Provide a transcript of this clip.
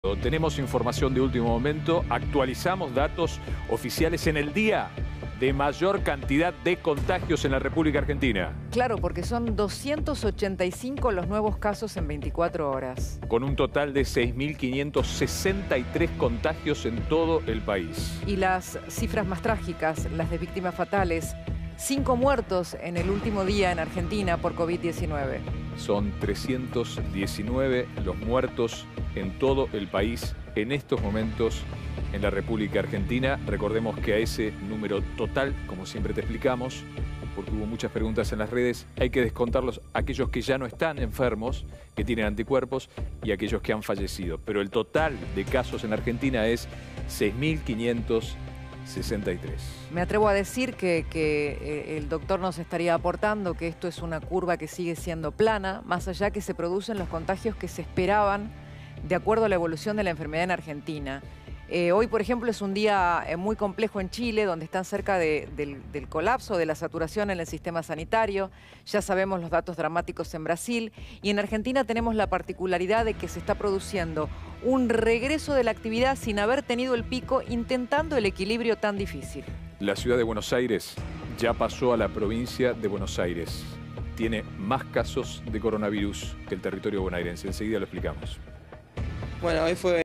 Tenemos información de último momento, actualizamos datos oficiales en el día de mayor cantidad de contagios en la República Argentina. Claro, porque son 285 los nuevos casos en 24 horas. Con un total de 6.563 contagios en todo el país. Y las cifras más trágicas, las de víctimas fatales, 5 muertos en el último día en Argentina por COVID-19. Son 319 los muertos en todo el país en estos momentos en la República Argentina. Recordemos que a ese número total, como siempre te explicamos, porque hubo muchas preguntas en las redes, hay que descontarlos aquellos que ya no están enfermos, que tienen anticuerpos, y aquellos que han fallecido. Pero el total de casos en Argentina es 6.563. Me atrevo a decir que el doctor nos estaría aportando que esto es una curva que sigue siendo plana, más allá que se producen los contagios que se esperaban de acuerdo a la evolución de la enfermedad en Argentina. Hoy, por ejemplo, es un día muy complejo en Chile, donde están cerca del colapso, de la saturación en el sistema sanitario. Ya sabemos los datos dramáticos en Brasil. Y en Argentina tenemos la particularidad de que se está produciendo un regreso de la actividad sin haber tenido el pico, intentando el equilibrio tan difícil. La ciudad de Buenos Aires ya pasó a la provincia de Buenos Aires. Tiene más casos de coronavirus que el territorio bonaerense. Enseguida lo explicamos. Bueno, hoy fue